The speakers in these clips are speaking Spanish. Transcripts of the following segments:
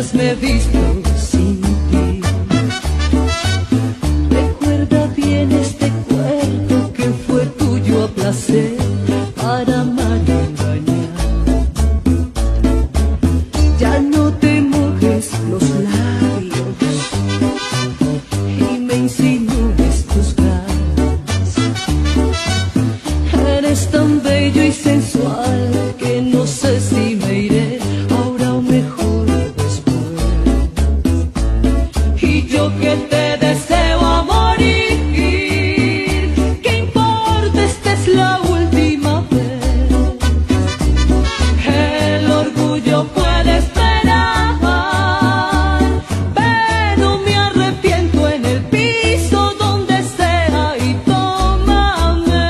mientras me visto sin ti. Recuerda bien este cuerpo que fue tuyo a placer para amar y engañar. Ya no te mojes los labios y me insinúes tus ganas. Eres tan bello y sensual que no sé si me iré ahora o mejor después. Y yo que te deseo a morir, ¿qué importa? Esta es la última vez. El orgullo puede esperar, pero me arrepiento en el piso donde sea y tómame.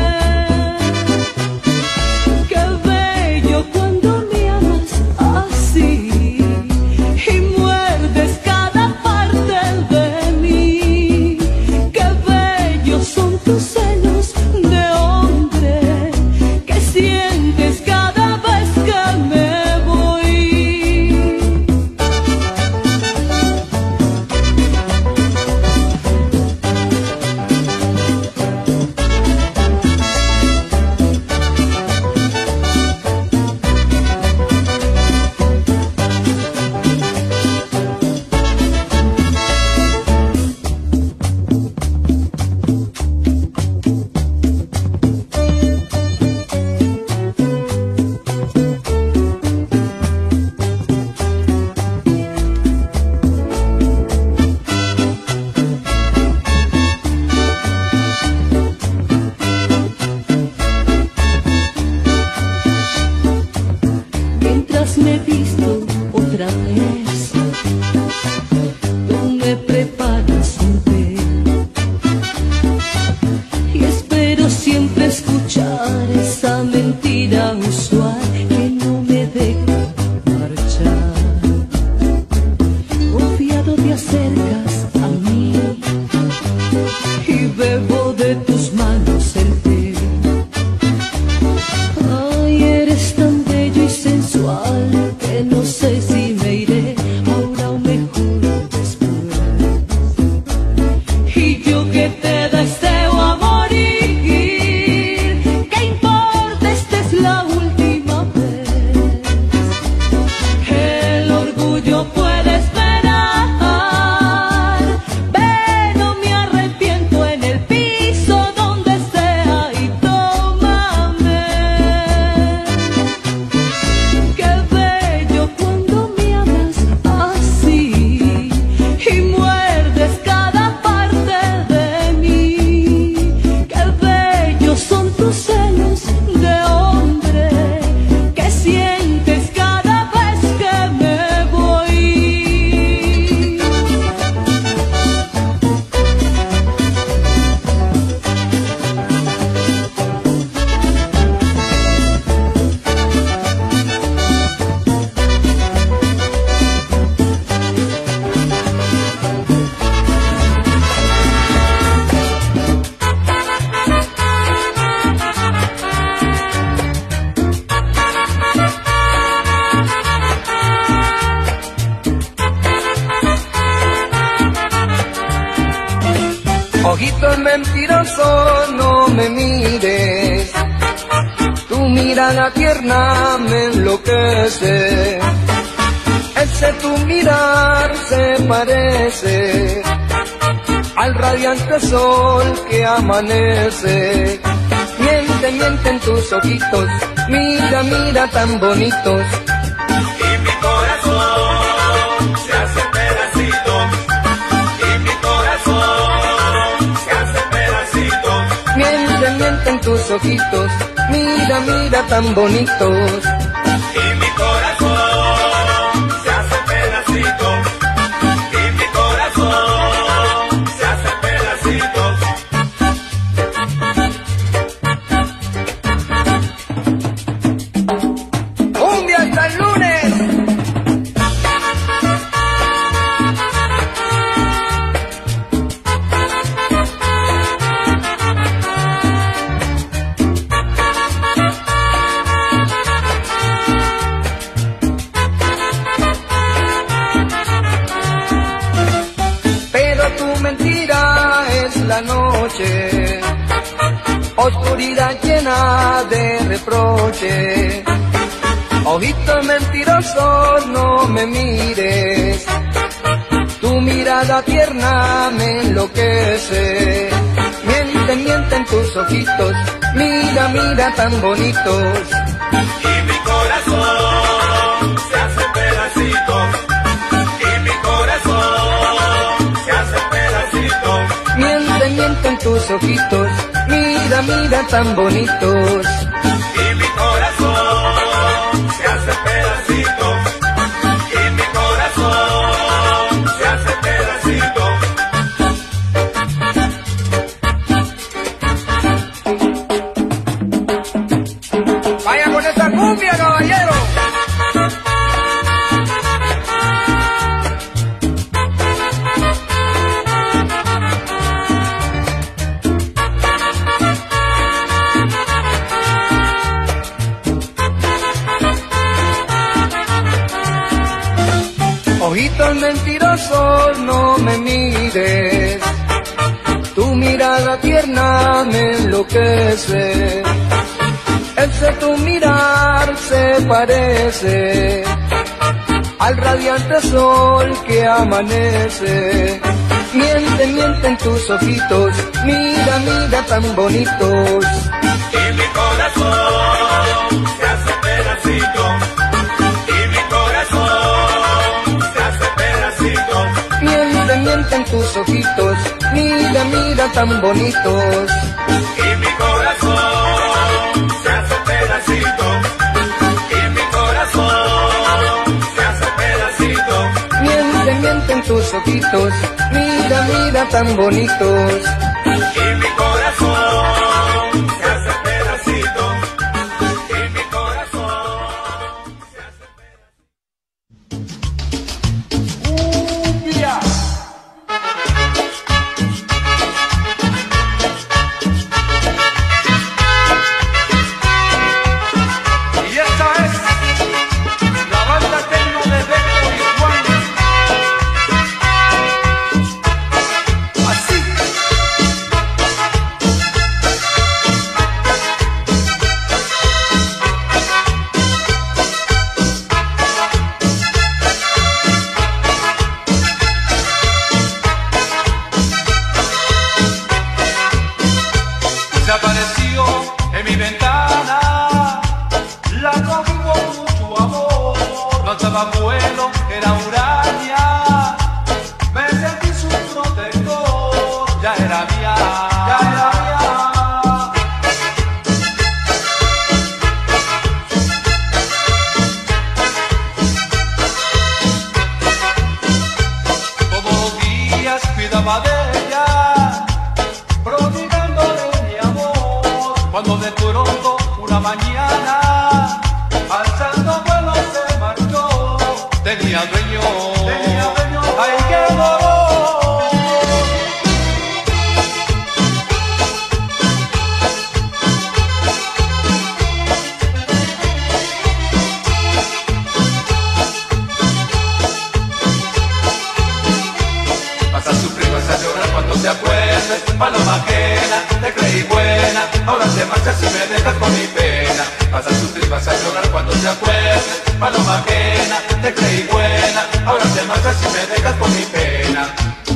Qué bello cuando me amas así y muerdes cada parte de mí. Qué bellos son tus celos de hombre que sientes cada vez que me voy. Mientras me visto otra vez, tú me preparas un té y espero siempre escuchar esa mentira usual que no me deja marchar. Confiado te acercas a mí y bebo de tus manos el té. Ay, eres tan bello y sensual que no sé si me iré ahora o mejor después. Y yo que te deseo a morir, ¿qué importa? Esta es la última vez. El orgullo puede esperar, pero me arrepiento en el piso donde sea y tómame. Qué bello cuando me amas así y muerdes cada parte de mí. Qué bellos son tus celos de hombre que sientes cada vez que me voy. Ojitos mentirosos, no me mires. Tu mirada tierna me enloquece. Ese tu mirar se parece al radiante sol que amanece. Miente, miente en tus ojitos, mira, mira tan bonitos. Y mi corazón se hace pedacitos. Y mi corazón se hace pedacitos. Miente, miente en tus ojitos, mira, mira tan bonitos. Y mi corazón se hace pedacitos. Y mi corazón se hace pedacitos. ¡Cumbia hasta el lunes! la noche, oscuridad llena de reproche. Ojitos mentirosos, no me mires, tu mirada tierna me enloquece. Mienten, mienten tus ojitos, mira, mira tan bonitos. Y mi corazón se hace pedacitos, y mi corazón se hace pedacitos. Mienten, mienten tus ojitos, mira, mira tan bonitos. Y mi corazón se hace pedacitos, y mi corazón se hace pedacitos. Vaya con esa cumbia, caballero. Ojitos mentirosos, no me mires, tu mirada tierna me enloquece. Ese tu mirar se parece al radiante sol que amanece. Mienten, mienten tus ojitos, mira, mira tan bonitos. Y mi corazón se hace pedacitos, y mi corazón se hace pedacitos. Mienten, mienten tus ojitos, mira, mira tan bonitos. Y mi corazón se hace pedacitos, y mi corazón se hace pedacitos. Mienten, mienten tus ojitos, mira, mira tan bonitos. Y mi corazón se hace pedacitos, y mi corazón se hace ¡Cumbia! Y esta es la banda tecno de Beto y Juan. Así. Se apareció en mi ventana, la cogí con mucho amor, no estaba vuelo, era huraña, me sentí su protector, ya era mía, ya era mía. Todos los días cuidaba de ella, prodigándole mi amor, cuando de pronto una mañana, alzando vuelo se marchó, tenía dueño, ay qué dolor. Vas a sufrir, vas a llorar cuando te acuerdes, paloma ajena, te creí buena, ahora te marchas y me dejas con mi pena. Vas a sufrir, vas a llorar cuando te acuerdes, paloma ajena, te creí buena, ahora te marchas y me dejas con mi pena.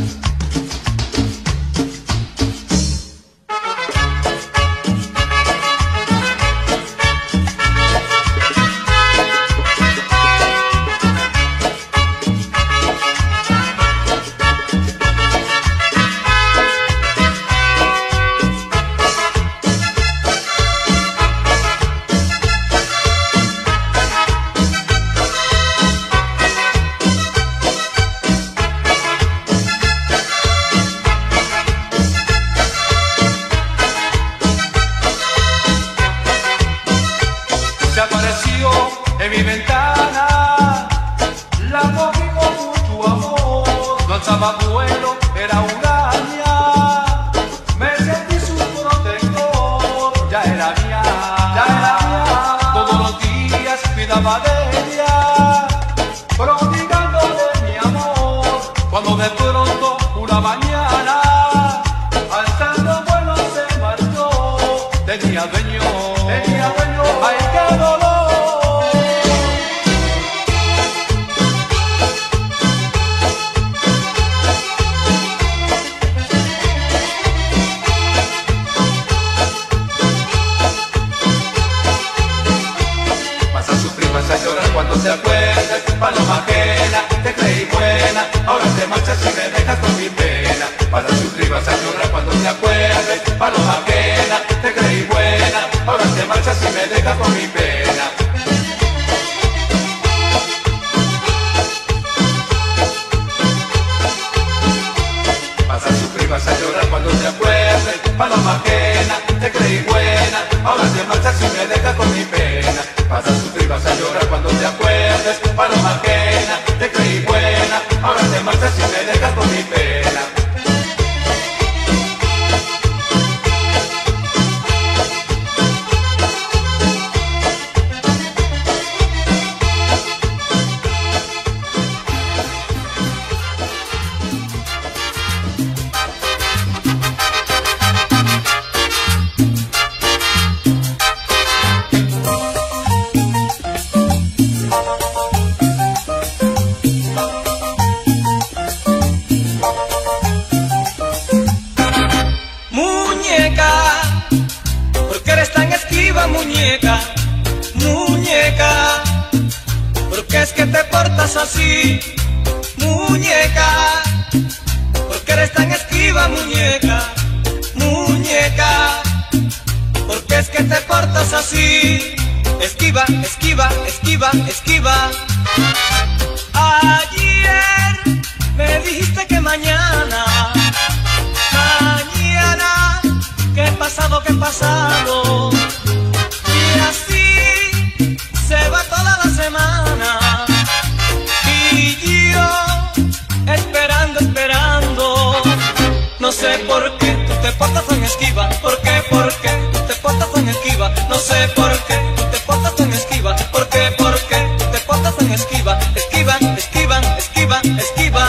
Se apareció en mi ventana, la cogí con mucho amor, no alzaba vuelo, era huraña, me sentí su protector, ya era mía, ya era mía. Todos los días cuidaba de ella, prodigándole mi amor, cuando de pronto una mañana, alzando muñeca, muñeca, ¿por qué es que te portas así, muñeca? ¿Por qué eres tan esquiva, muñeca, muñeca? ¿Por qué es que te portas así? Esquiva, esquiva, esquiva, esquiva. Ayer me dijiste que mañana, mañana, que pasado, que pasado. Y así se va toda la semana. Y yo esperando, esperando. No sé por qué tú te portas tan esquiva. ¿Por qué? ¿Por qué tú te portas tan esquiva? No sé por qué tú te portas tan esquiva. ¿Por qué? ¿Por qué tú te portas tan esquiva? Esquiva, esquiva, esquiva, esquiva.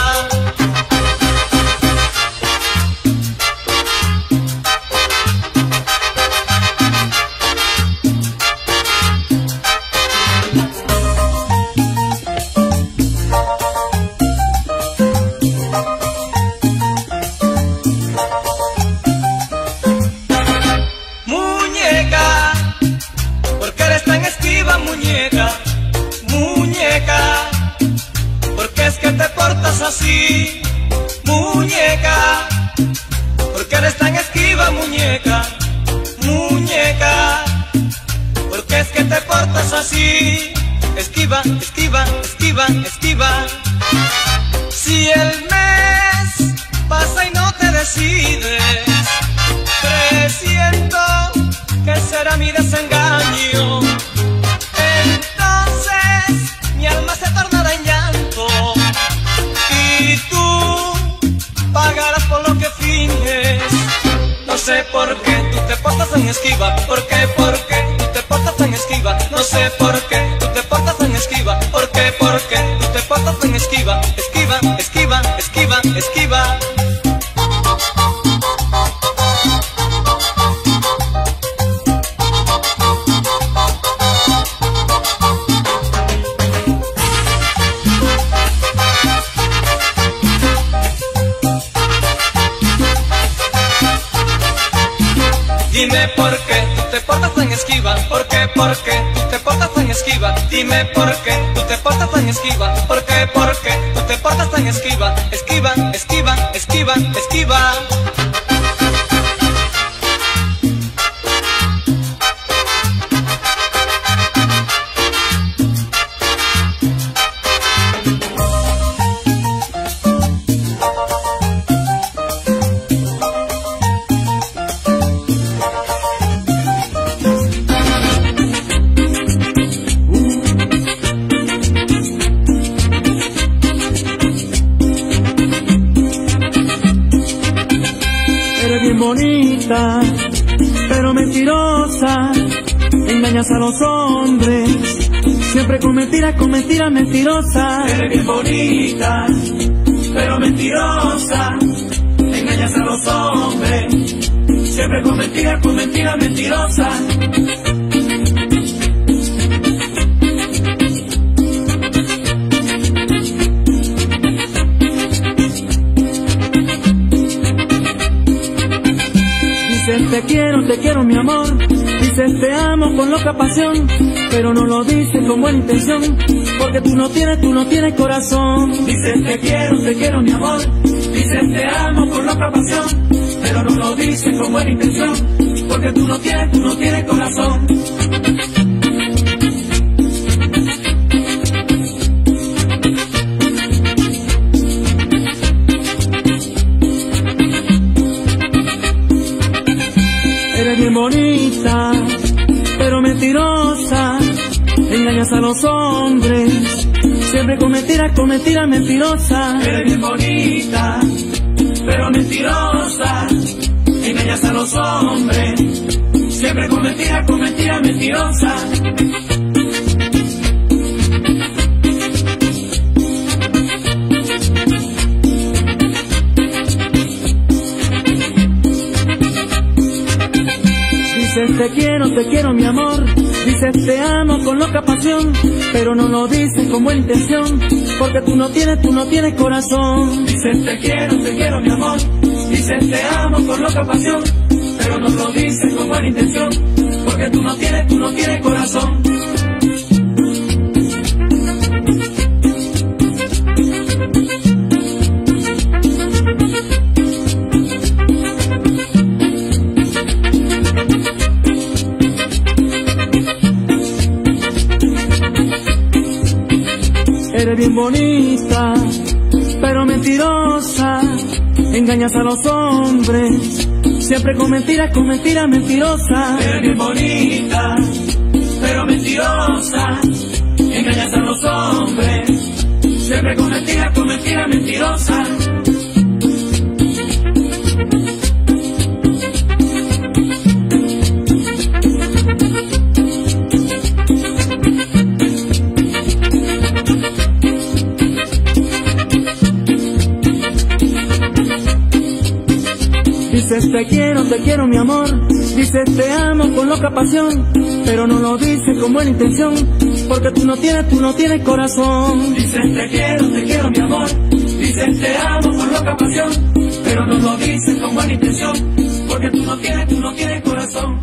Muñeca, muñeca, ¿por qué es que te portas así, muñeca? ¿Por qué eres tan esquiva, muñeca, muñeca? ¿Por qué es que te portas así? Esquiva, esquiva, esquiva, esquiva. Si el mes pasa y no te decides, presiento que será mi desengaño. Mi alma se tornará en llanto y tú pagarás por lo que finges. No sé por qué tú te portas tan esquiva. ¿Por qué? ¿Por qué tú te portas tan esquiva? No sé por qué tú te portas tan esquiva. ¿Por qué? ¿Por qué tú te portas tan esquiva? Esquiva, esquiva, esquiva, esquiva. Dime por qué tú te portas tan esquiva. ¿Por qué? ¿Por qué tú te portas tan esquiva? Dime por qué tú te portas tan esquiva. ¿Por qué? ¿Por qué tú te portas tan esquiva? Esquiva, esquiva, esquiva, esquiva. Bonita, pero mentirosa, engañas a los hombres, siempre con mentiras, mentirosa. Eres bien bonita, pero mentirosa, engañas a los hombres, siempre con mentiras, mentirosa. Dices te quiero mi amor, dices te amo con loca pasión, pero no lo dices con buena intención, porque tú no tienes corazón. Dices te quiero mi amor, dices te amo con loca pasión, pero no lo dices con buena intención, porque tú no tienes corazón. Eres bien bonita, pero mentirosa, engañas a los hombres, siempre con mentiras, mentirosa. Eres bien bonita, pero mentirosa, engañas a los hombres, siempre con mentiras, mentirosa. Dices te quiero mi amor, dices te amo con loca pasión, pero no lo dices con buena intención, porque tú no tienes corazón. Dices te quiero mi amor, dices te amo con loca pasión, pero no lo dices con buena intención, porque tú no tienes corazón. Eres bien bonita, pero mentirosa, engañas a los hombres, siempre con mentiras, mentirosa. Eres bien bonita, pero mentirosa, engañas a los hombres, siempre con mentiras, mentirosa. Dices te quiero mi amor, dices te amo con loca pasión, pero no lo dices con buena intención, porque tú no tienes corazón. Dices te quiero mi amor, dices te amo con loca pasión, pero no lo dices con buena intención, porque tú no tienes corazón.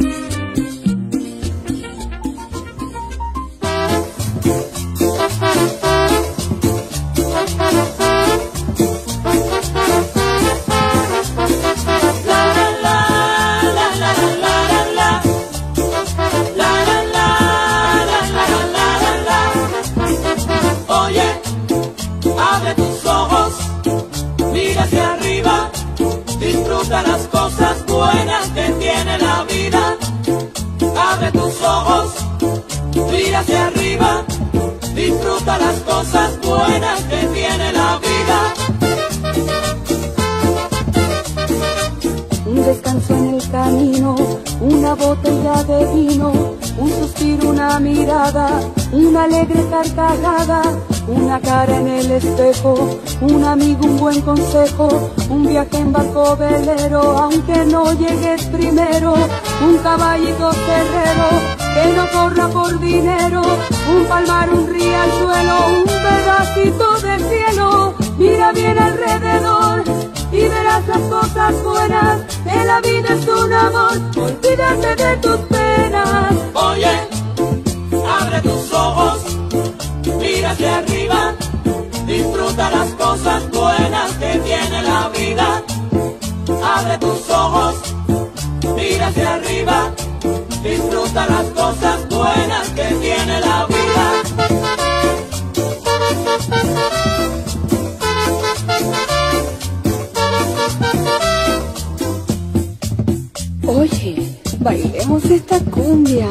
Disfruta las cosas buenas que tiene la vida. Abre tus ojos, mira hacia arriba. Disfruta las cosas buenas que tiene la vida. Un descanso en el camino, una botella de vino, un suspiro, una mirada, una alegre carcajada, una cara en el espejo, un amigo, un buen consejo, un viaje en barco velero, aunque no llegues primero, un caballito cerrero que no corra por dinero, un palmar, un riachuelo, un pedacito de cielo. Mira bien alrededor y verás las cosas buenas, que la vida es un amor, olvídate de tus penas. Oye, abre tus ojos, mira hacia arriba, disfruta las cosas buenas que tiene la vida. Abre tus ojos, mira hacia arriba, disfruta las cosas buenas que tiene la vida. Oye, bailemos esta cumbia.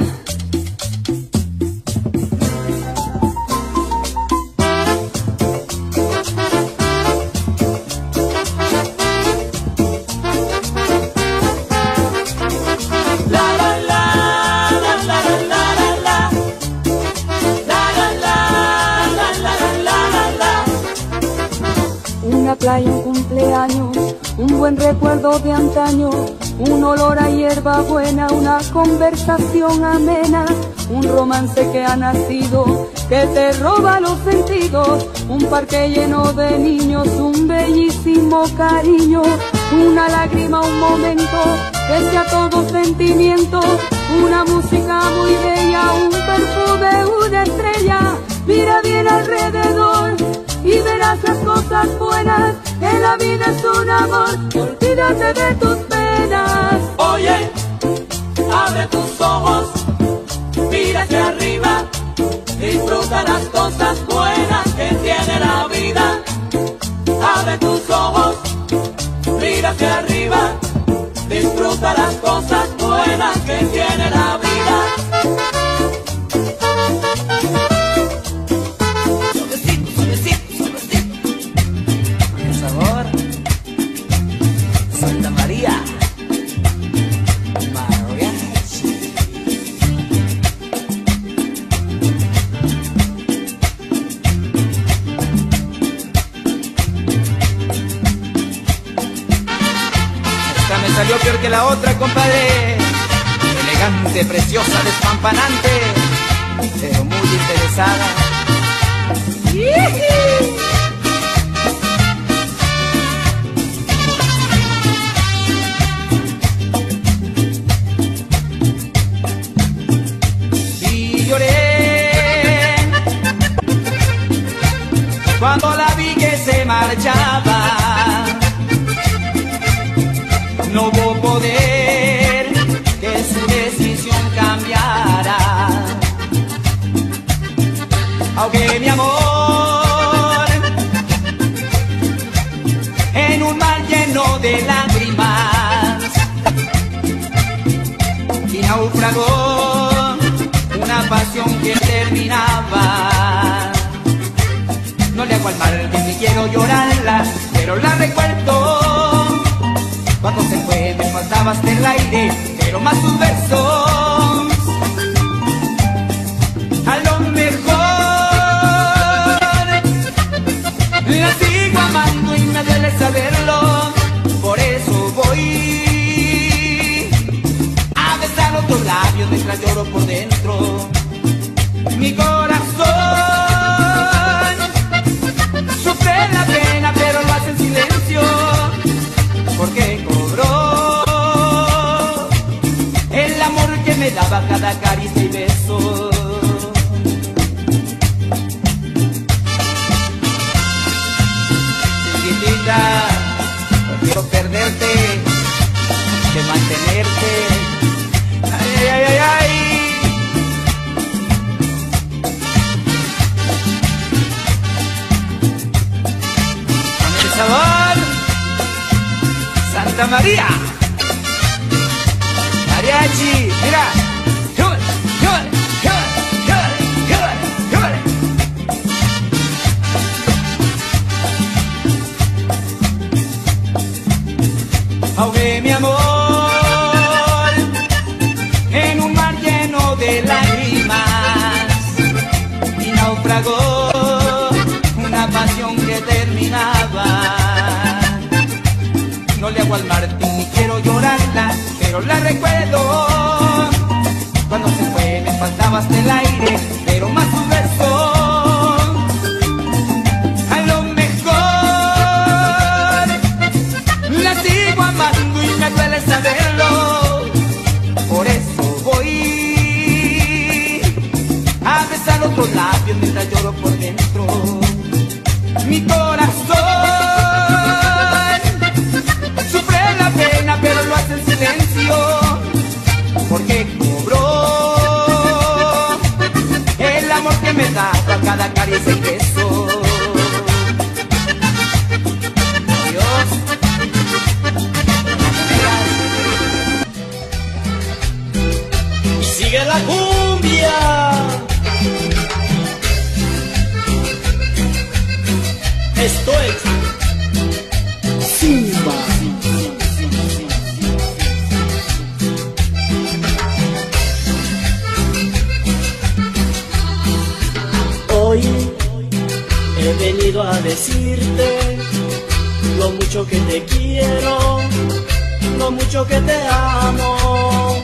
Una playa, un cumpleaños, un buen recuerdo de antaño, un olor a hierba buena, una conversación amena, un romance que ha nacido, que te roba los sentidos, un parque lleno de niños, un bellísimo cariño, una lágrima, un momento, que sea todo sentimiento, una música muy bella, un perfume, una estrella. Mira bien alrededor y verás las cosas buenas, que la vida es un amor, olvídate de tus penas. Oye, abre tus ojos, mira hacia arriba, disfruta las cosas buenas que tiene la vida. Abre tus ojos, mira hacia arriba, disfruta las cosas buenas que tiene la vida. Santa María, Esta me salió peor que la otra, compadre. Elegante, preciosa, despampanante, pero muy interesada. marchaba. No hubo poder que su decisión cambiara. Ahogué mi amor en un mar lleno de lágrimas y naufragó una pasión que terminaba. No le hago al mar que ni quiero llorarla, pero la recuerdo. Cuando se fue me faltaba hasta el aire, pero más sus besos. A lo mejor la sigo amando y me duele saberlo. Por eso voy a besar otros labios mientras lloro por dentro. Mi corazón sufre la pena, pero lo hace en silencio, porque cobró el amor que me daba cada caricia y beso. Chiquitita, prefiero perderte que mantenerte. Ay, ay, ay, ay. Con el sabor Santa María, mariachi, mira. Ahogué mi amor en un mar lleno de lágrimas y naufragó una pasión que terminaba. No le hago al mar ni quiero llorarla, pero la recuerdo. Cuando se fue me faltaba hasta el aire, pero más sus besos. A lo mejor la sigo amando y me duele saberlo. Por eso voy a besar otros labios mientras lloro por dentro. Mi corazón sufre la pena, pero lo hace en silencio, porque cobró el amor que me da a cada caricia y beso. Dios. Y sigue la cumbia. Esto es Simba. Hoy he venido a decirte lo mucho que te quiero, lo mucho que te amo.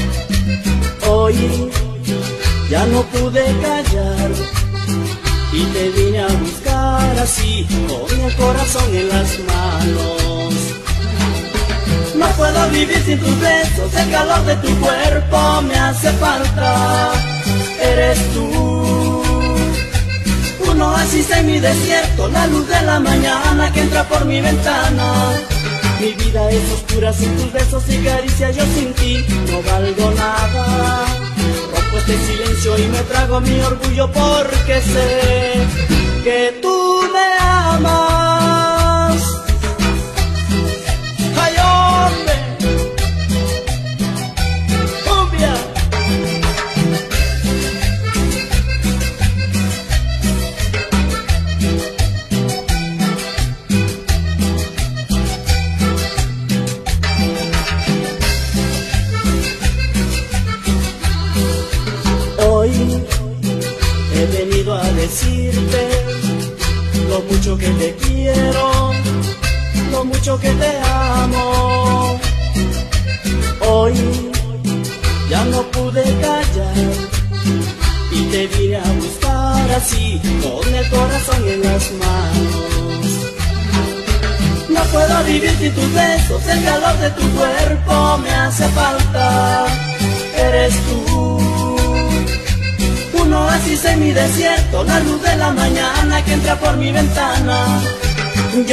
Hoy ya no pude callar y te vine a buscar así, con el corazón en las manos. No puedo vivir sin tus besos, el calor de tu cuerpo me hace falta. Eres tú, un oasis en mi desierto, la luz de la mañana que entra por mi ventana. Mi vida es oscura sin tus besos y caricias, yo sin ti no valgo nada. Rompo este silencio y me trago mi orgullo porque sé que tú me amas. ¡Ay, hombre! ¡Cumbia! Hoy he venido a decirte lo mucho que te quiero, lo mucho que te amo. Hoy ya no pude callar y te vine a buscar así, con el corazón en las manos. No puedo vivir sin tus besos, el calor de tu cuerpo me hace falta. Eres tú, un oasis en mi desierto, la luz de la mañana que entra por mi ventana.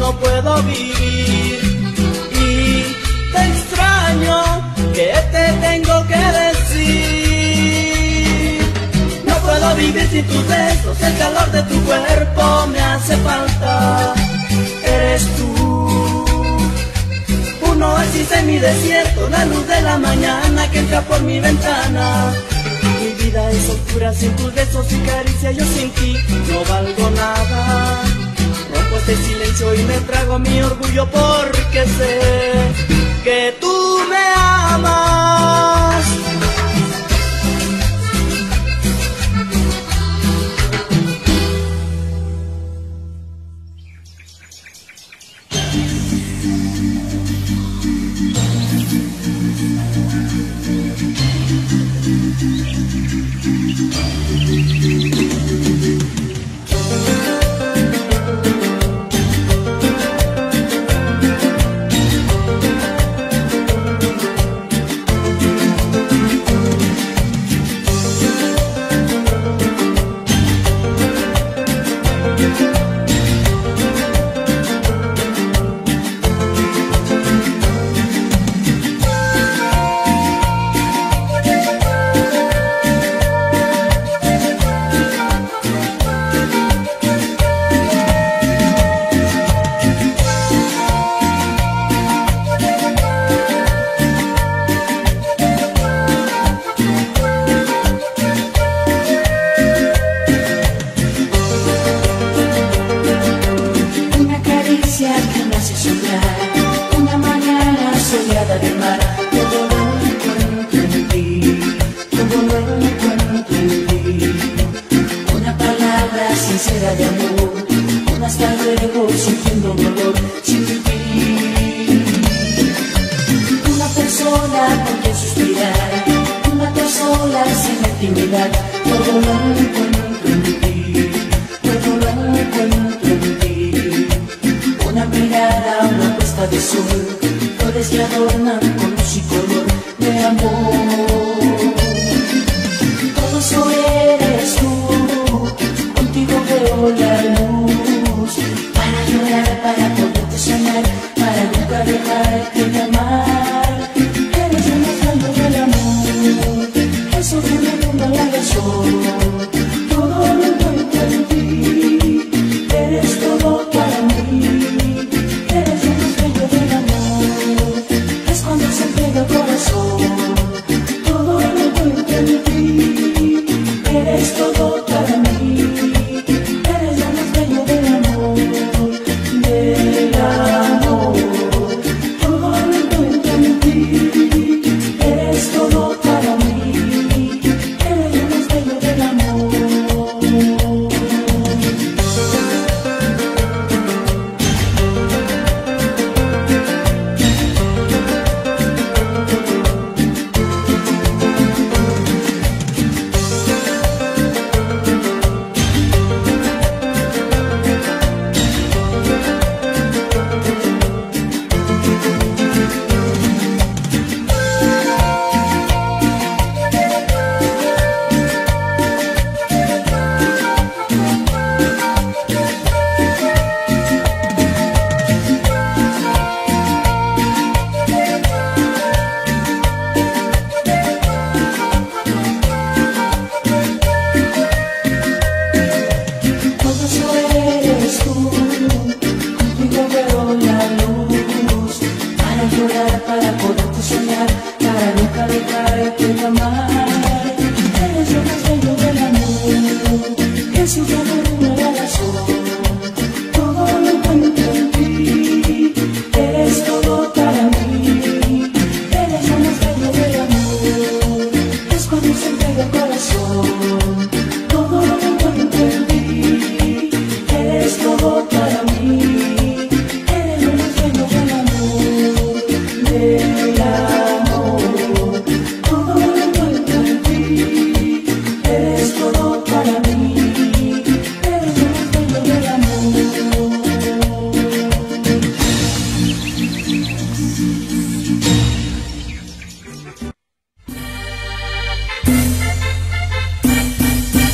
no puedo vivir. Y te extraño, ¿qué te tengo que decir? No puedo vivir sin tus besos, el calor de tu cuerpo me hace falta. Eres tú, un oasis en mi desierto, la luz de la mañana que entra por mi ventana. Mi vida es oscura sin tus besos y caricias, yo sin ti no valgo nada. Rompo este silencio y me trago mi orgullo porque sé que tú me amas.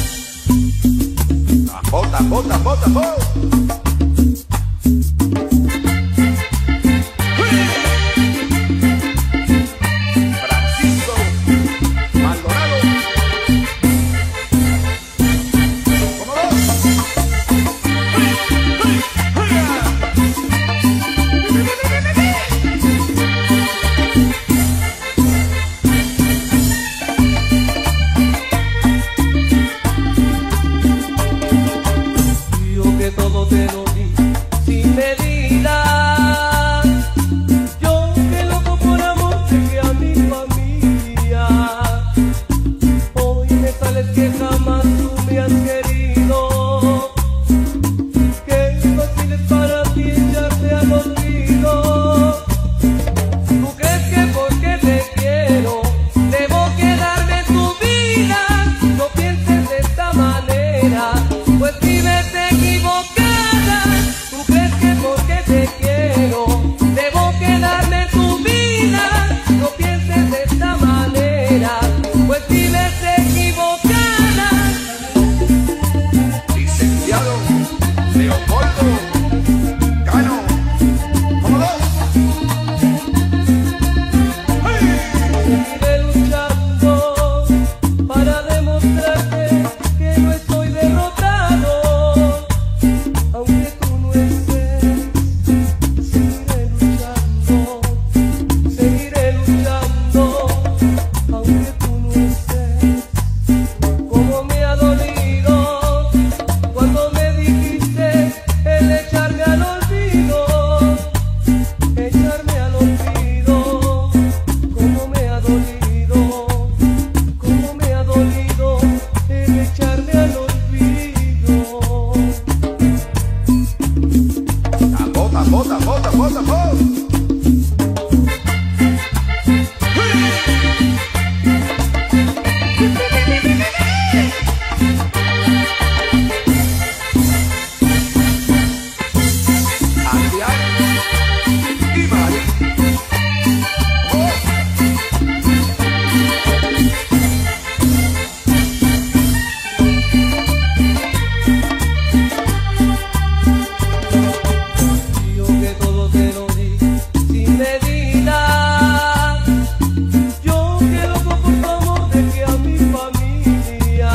Bota, bota, bota, bota. que todo te lo di sin medida. Yo que loco por amor llegué a mi familia. Hoy me sales que jamás tú me has querido. Qué fácil es para ti echarte al olvido. ¿Tú crees que porque te quiero debo quedarme en tu vida? No pienses de esta manera, pues vives equivocada. ¿Tú crees que porque te quiero debo quedarme en tu vida? No pienses de esta manera, pues vives equivocada. Licenciado Leopoldo Cano, ¿cómo no? Seguiré luchando para demostrarte que no estoy derrotado, aunque tú no estés. Seguiré luchando, aunque tú no estés. Como me ha dolido cuando me dijiste el echarme al olvido, echarme al olvido. Como me ha dolido el echarme al olvido. Bota, bota, bota, bota, bota. Y Mari. Yo que todo te lo di sin medida. Yo que loco por tu amor dejé a mi familia.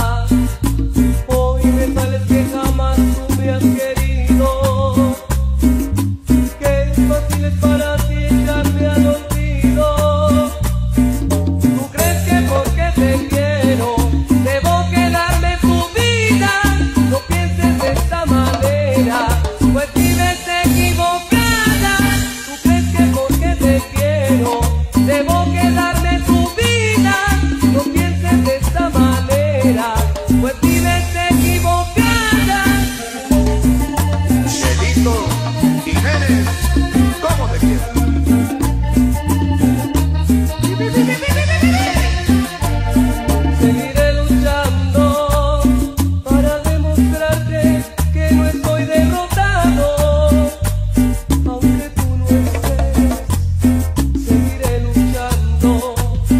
Hoy me sales que jamás tú me has querido. Qué fácil es para ti echarme al olvido. ¿Tú crees que porque te quiero debo quedarme en tu vida? No pienses de esta manera, pues vives equivocada. ¿Tú crees que porque te quiero debo quedarme en tu vida? No pienses de esta manera, pues vives equivocada. Chelito Jiménez, ¿cómo te quiero? Seguiré luchando para demostrarte que no estoy derrotado, aunque tú no estés. Seguiré luchando,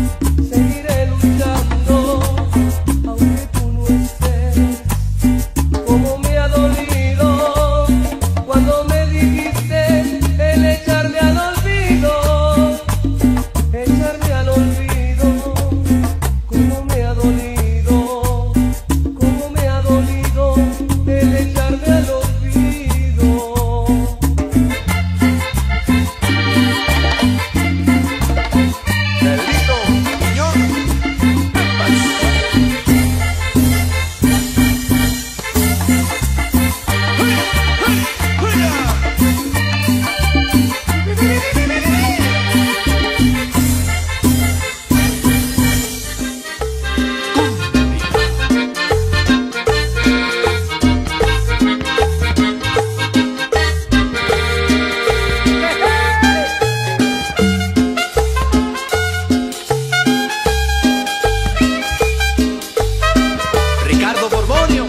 aunque tú no estés. Como me ha dolido cuando me dijiste el echarme al olvido, echarme al olvido. Como me ha dolido el echarme al olvido. Pedrito Quiñón. Ricardo Borbonio.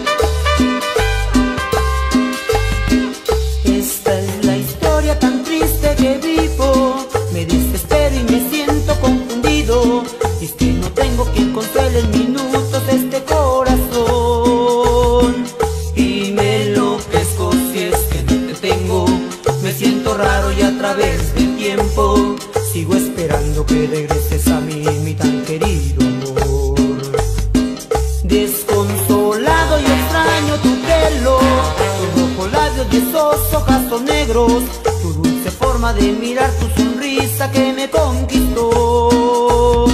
Esta es la historia tan triste que vivo. Me desespero y me siento confundido. Y es que no tengo quien consuele en minutos este corazón. Y me enloquezco si es que no te tengo. Me siento raro y a través del tiempo sigo esperando que regreses a mí, mi tan querido amor. Desconsolado y extraño tu pelo, tus rojos labios y esos ojazos negros, tu dulce forma de mirar, tu sonrisa que me conquistó.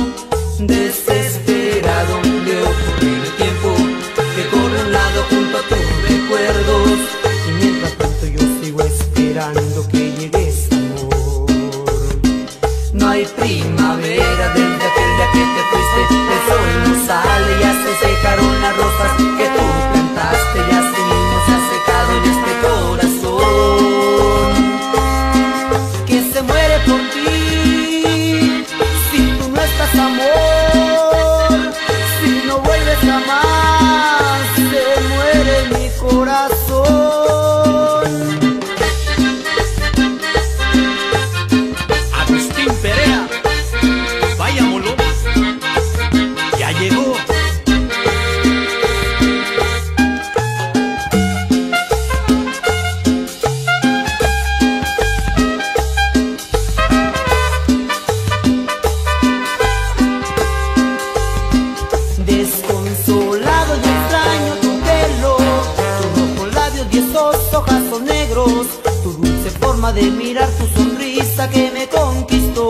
Desesperado de ocurrir el tiempo que corre a un lado junto a tus recuerdos. secaron las rosas que tú plantaste y así mismo se ha secado en este corazón que se muere por ti. Si tú no estás, amor, si no vuelves jamás, se muere mi corazón. Agustín Perea, vaya molo, ya llegó. Desconsolado y extraño tu pelo, tus rojos labios y esos ojazos negros, tu dulce forma de mirar, tu sonrisa que me conquistó.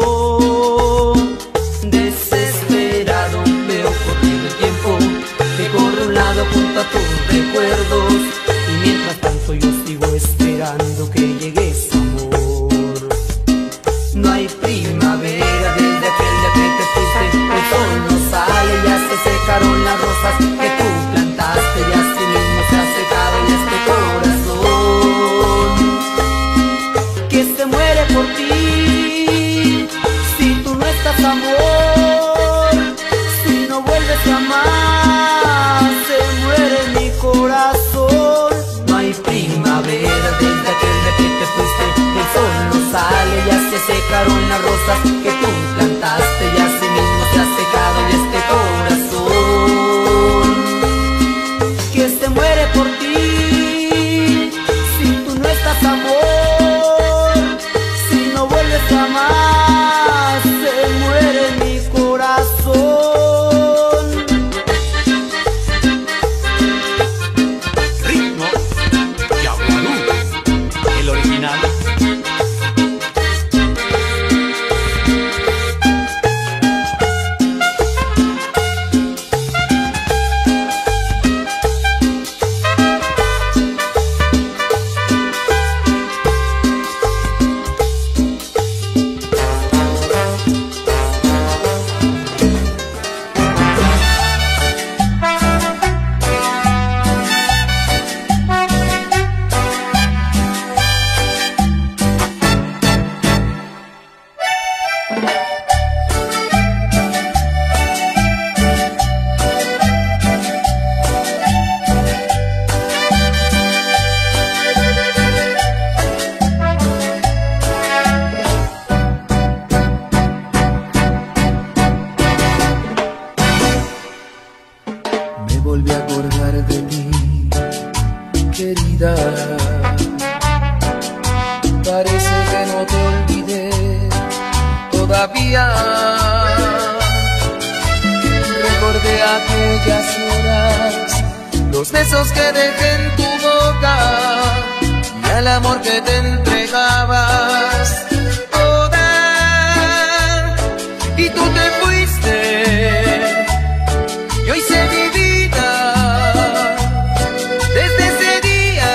Desesperado veo correr el tiempo que corre a un lado junto a tus recuerdos, y mientras tanto yo sigo esperando que llegues, amor. No hay primavera desde aquel día que te fuiste, el sol no sale, ya se secaron las rosas que tú plantaste y así mismo se ha secado en este corazón que se muere por ti. Si tú no estás, amor, si no vuelves jamás, se muere mi corazón. No hay primavera desde aquel día que te fuiste, el sol no sale, ya se secaron las rosas que tú plantaste y así mismo se ha secado en este corazón que se muere por ti. Si tú no estás, amor, si no vuelves jamás, se muere mi corazón. Ritmo Yaguarú, el original. Me volví a acordar de ti, querida. Parece que no te olvidé todavía. Recordé aquellas horas, los besos que dejé en tu boca y el amor que te entregabas toda. Y tú te fuiste y hoy sé mi vida. Desde ese día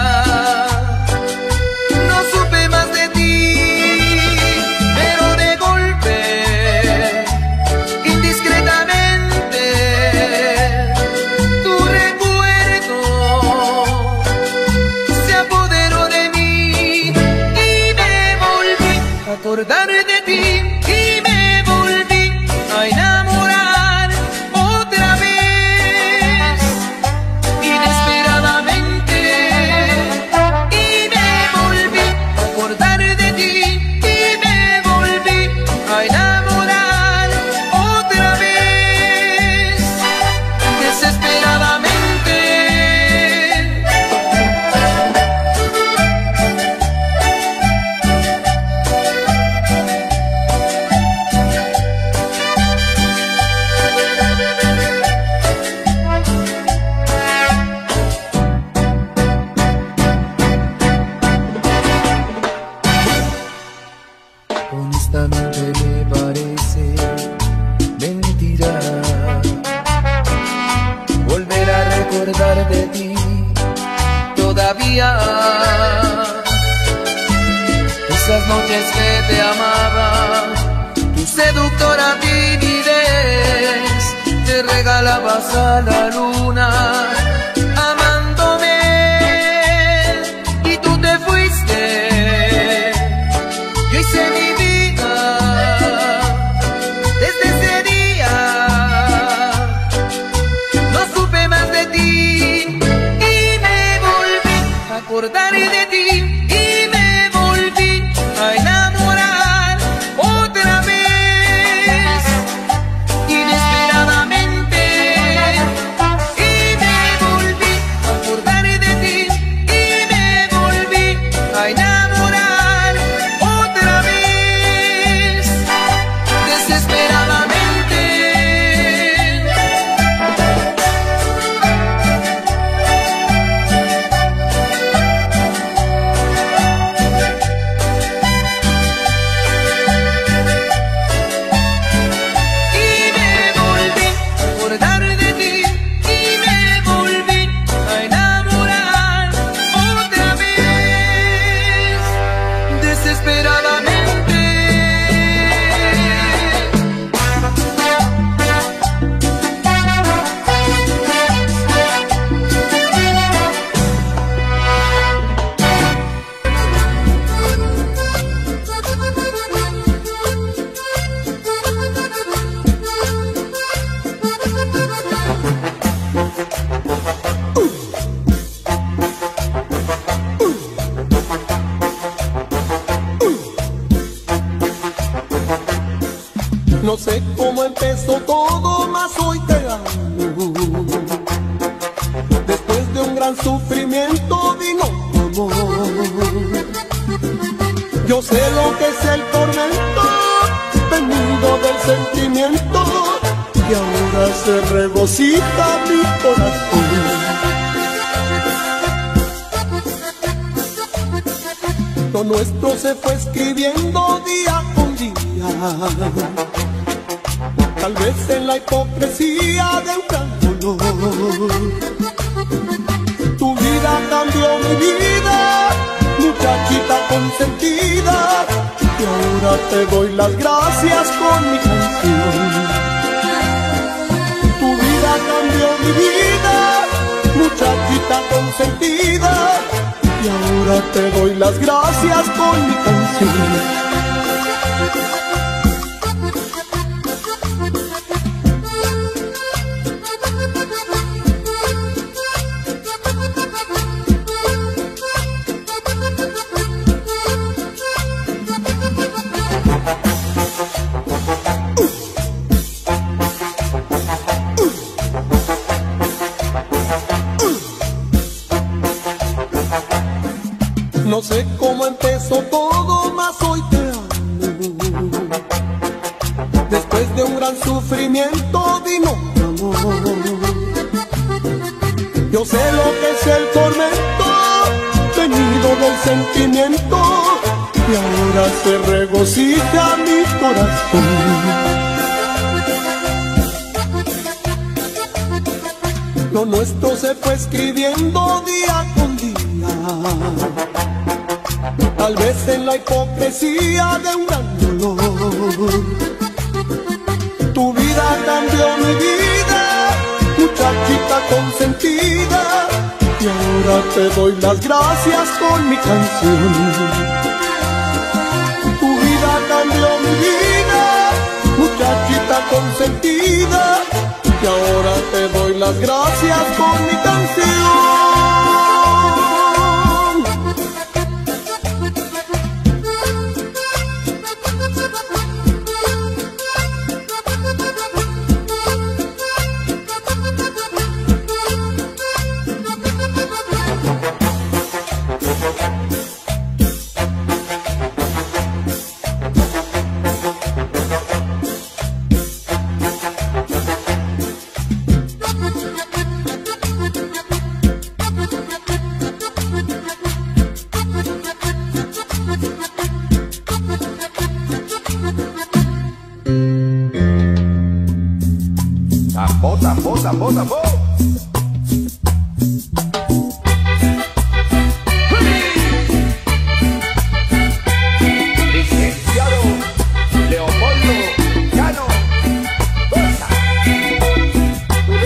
no supe más de ti, pero de golpe, indiscretamente, tu recuerdo se apoderó de mí y me volví a acordar de ti y me volví a enamorar otra vez, inesperadamente, y me volví a acordar de ti y me volví a enamorar otra vez, desesperadamente. Honestamente me parece mentira volver a recordar de ti todavía. Esas noches que te amaba, tu seductora timidez te regaló señalabas a la luna amándome y tú te fuiste. Yo hice mi vida desde ese día, no supe más de ti y me volví a acordar de ti y me volví a enamorar otra vez, inesperadamente, y me volví a acordar de ti y me volví a enamorar otra vez, desesperadamente. No sé cómo empezó todo, mas hoy te amo. Después de un gran sufrimiento vino tu amor. Yo sé lo que es el tormento, venido del sentimiento, y ahora se regocija mi corazón. Lo nuestro se fue escribiendo día con día, tal vez en la hipocresía de un gran dolor. Tu vida cambió mi vida, muchachita consentida, y ahora te doy las gracias con mi canción. Tu vida cambió mi vida, muchachita consentida, y ahora te doy las gracias con mi canción. No sé cómo empezó todo, mas hoy te amo. Después de un gran sufrimiento vino tu amor. Yo sé lo que es el tormento, venido del sentimiento, y ahora se regocija mi corazón. Lo nuestro se fue escribiendo día con día, tal vez en la hipocresía de un gran dolor. Tu vida cambió mi vida, muchachita consentida, y ahora te doy las gracias con mi canción. Tu vida cambió mi vida, muchachita consentida, y ahora te doy las gracias con mi canción. Tambor, tambor, tambor. Licenciado Leopoldo Cano Rosa.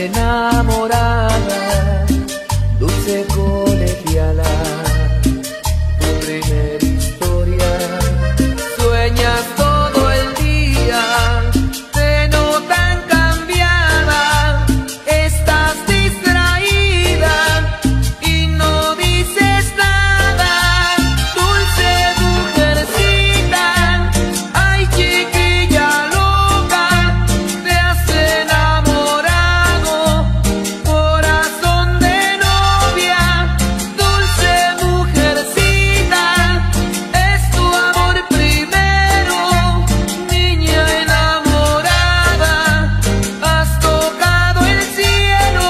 enamorada, dulce colegiala, tu primer historia. Sueñas todo el día, te notan cambiada, estás distraída y no dices nada. Dulce mujercita, ay chiquilla loca, te has enamorado, corazón de novia. Dulce mujercita, es tu amor primero, niña enamorada, has tocado el cielo.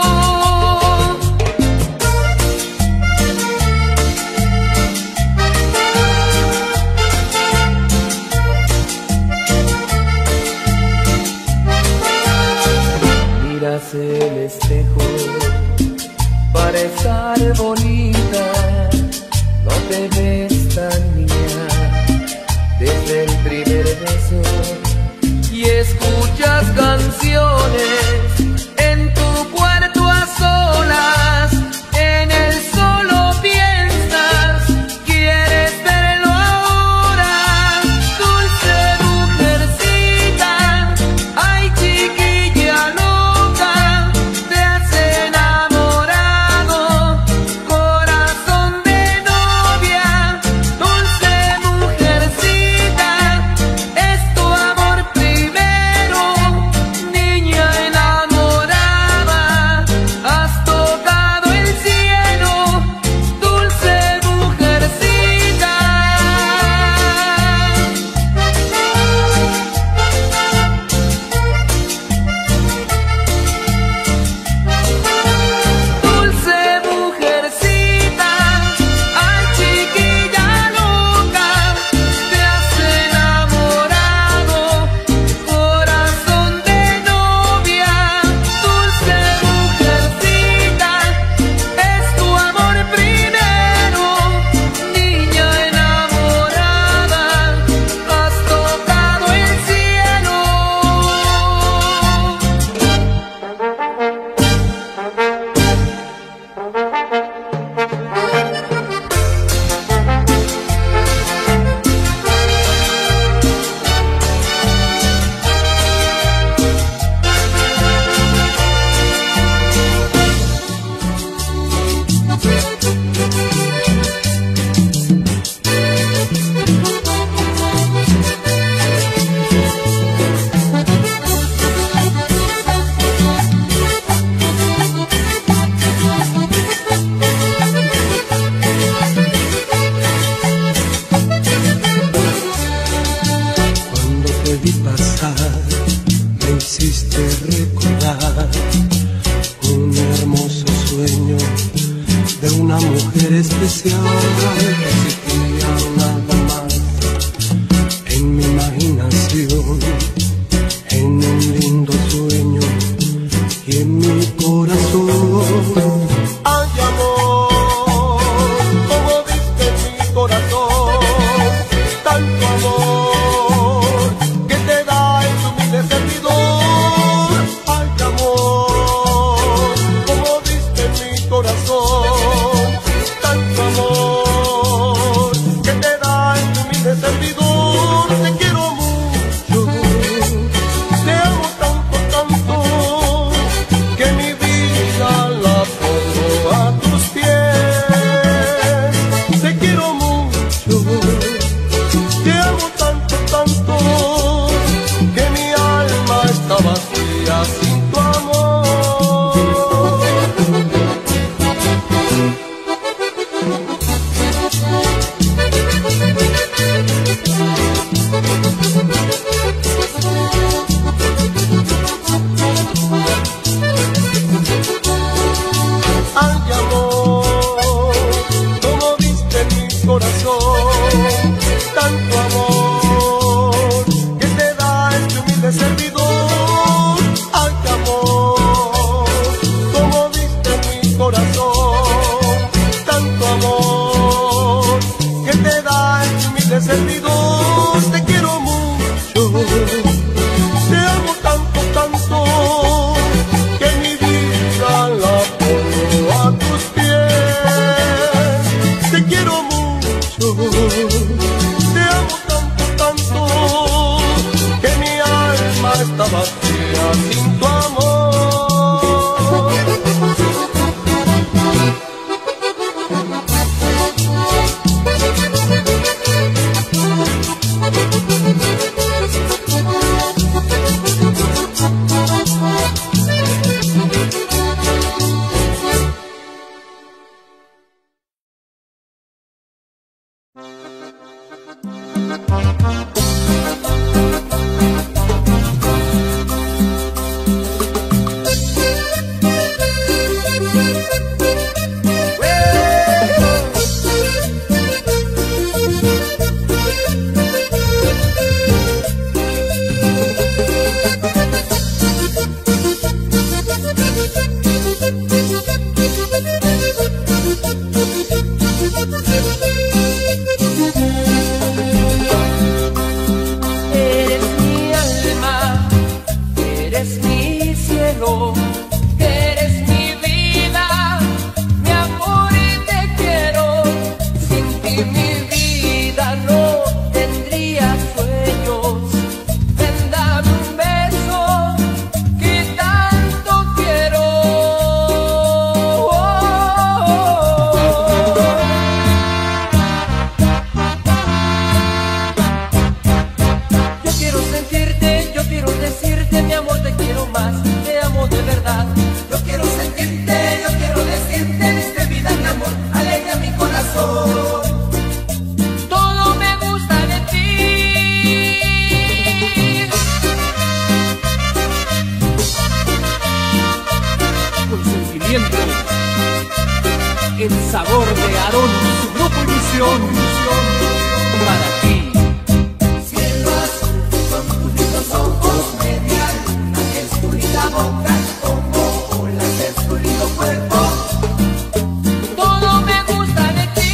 Miras el espejo para estar bonita, no te ves tan niña desde el primer beso, y escuchas canciones en tu cuarto a solas, en el solo piensas, quieres verlo ahora. Dulce mujercita, ay chiquilla loca, te has enamorado, corazón de novia. Dulce mujercita, es tu amor primero, niña enamorada, has tocado el cielo. Dulce mujercita. Dulce mujercita, ay chiquilla loca, te has enamorado, corazón de novia. Dulce mujercita, es tu amor primero, niña enamorada, has tocado el cielo. Cuando te vi pasar, me hiciste recordar un hermoso sueño de una mujer especial. No existía nada más en mi imaginación, en un lindo sueño y en mi corazón. Ay, amor, como viste en mi corazón, tanto amor que te da el humilde servidor. Ay, amor, como viste en mi corazón, tanto amor que te da siento el sabor de Aarón, su grupo y misión para ti. Cielo azul, son tus lindos ojos, media luna, es tu linda boca, como olas es tu lindo cuerpo. Todo me gusta de ti.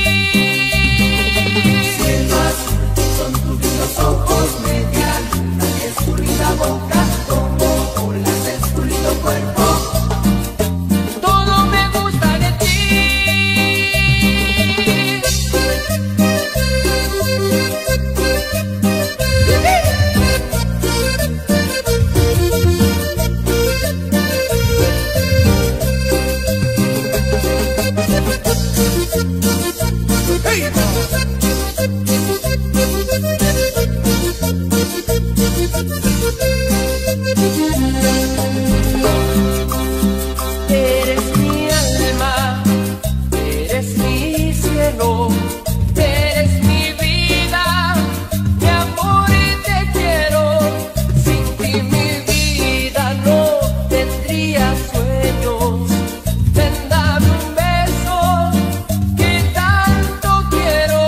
Cielo azul, son tus lindos ojos, media luna, es tu linda boca, como olas es tu lindo cuerpo. Todo me gusta de ti. Eres mi alma, eres mi cielo, eres mi vida, mi amor y te quiero. Sin ti mi vida no tendría sueños. Ven, dame un beso que tanto quiero.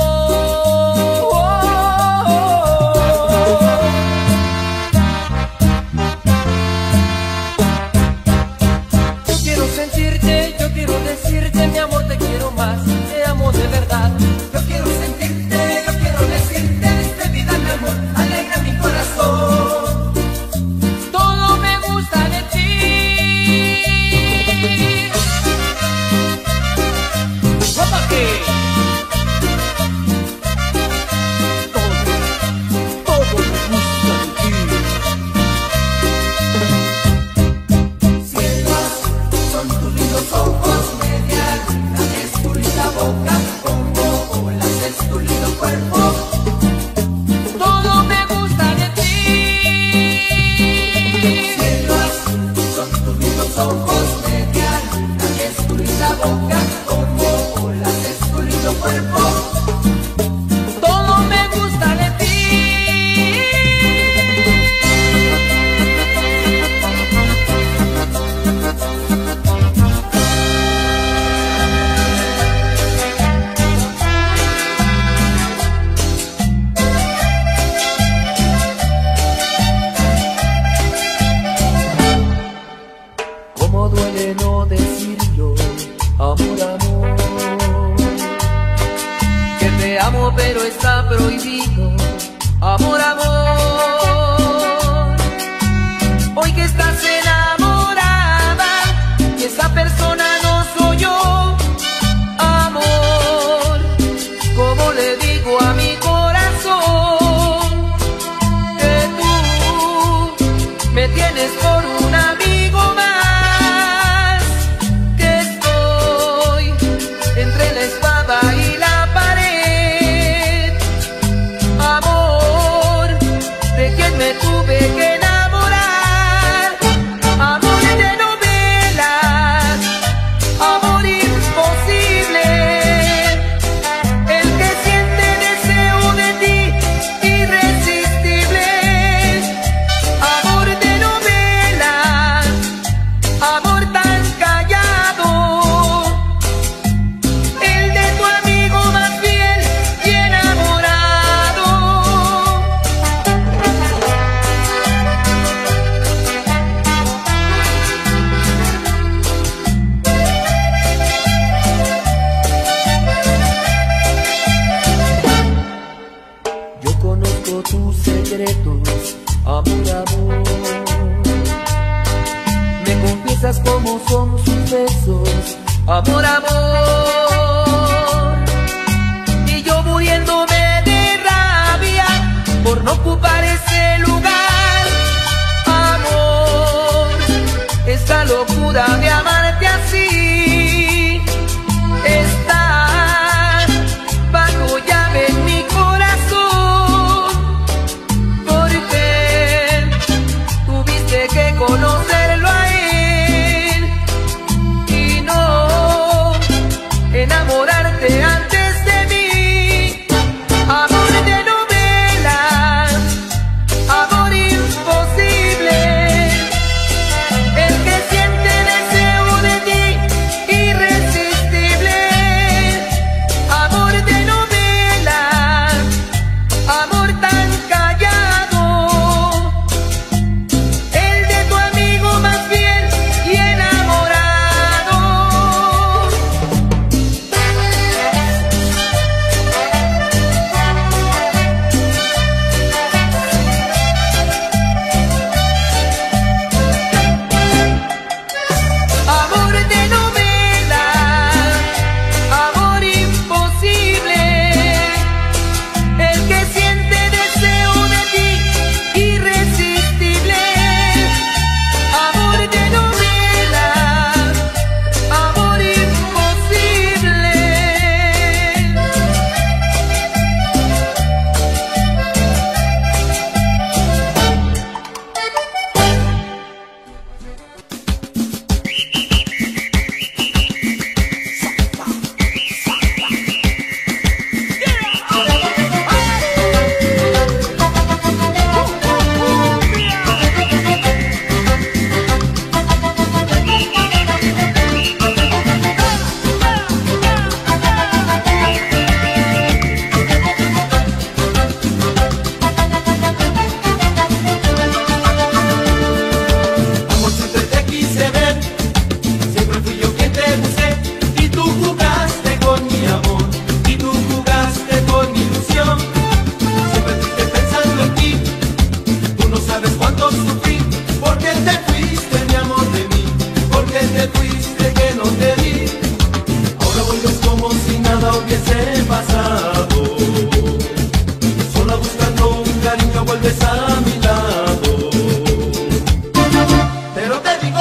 Yo quiero sentirte, yo quiero decirte, mi amor, te quiero más, te amo de verdad. Yo quiero sentirte, yo quiero decirte, de vida mi amor, alegra mi corazón. Todo me gusta de ti. ¡Guapa que! Todo me gusta de ti. Cielo azul, son tus lindos ojos, media luna, es tu linda boca, como olas es tu lindo cuerpo. Todo me gusta de ti. Cielo azul, son tus lindos ojos, media luna, es tu linda boca, como olas es tu lindo cuerpo. Todo me gusta de ti. Cómo duele no decirlo, amor, amor, que te amo pero está prohibido, amor, amor. Hoy que estás enamorada y esa persona no soy yo, amor, ¿cómo le digo a mi corazón que tú me tienes por un amigo más? Que estoy entre la espada y la pared, amor, de quien me tuve que enamorar, amor de novelas, amor imposible, el que siente deseo de ti irresistible, amor de novelas, amor tan callado, el de tu amigo más fiel y enamorado. Yo conozco tus secretos, amor, amor. Me confiesas cómo son sus besos, amor, amor. Y yo muriéndome de rabia por no ocupar ese lugar, amor. Esta locura de amarte así está bajo llave en mi corazón, porque tuviste que conocerlo a él y no enamorarte antes de mí, amor de novelas, amor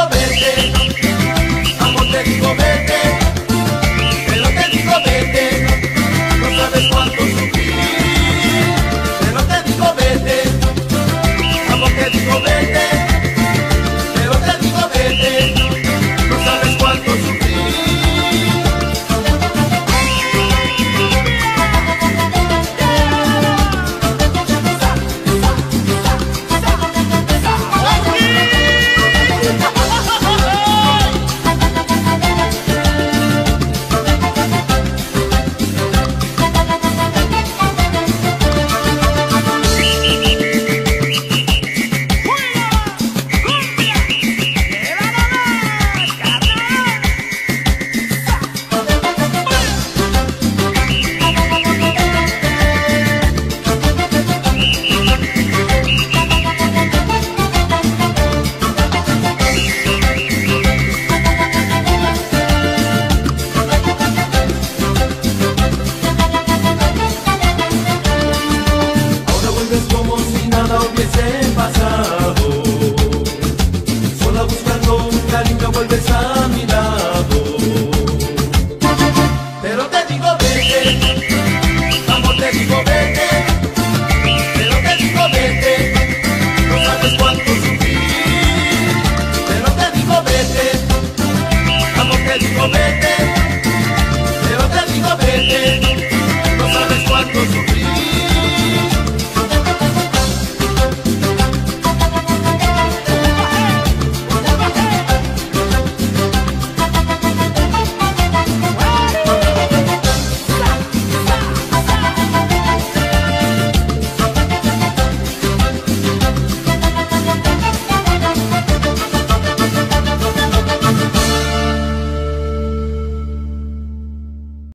vete, amor te digo vete, pero te digo vete, no sabes cuánto sufrir, pero te digo vete, amor te digo vete, pero te digo vete, no sabes cuánto sufrir. Amor te digo vete, pero te digo vete, no sabes cuánto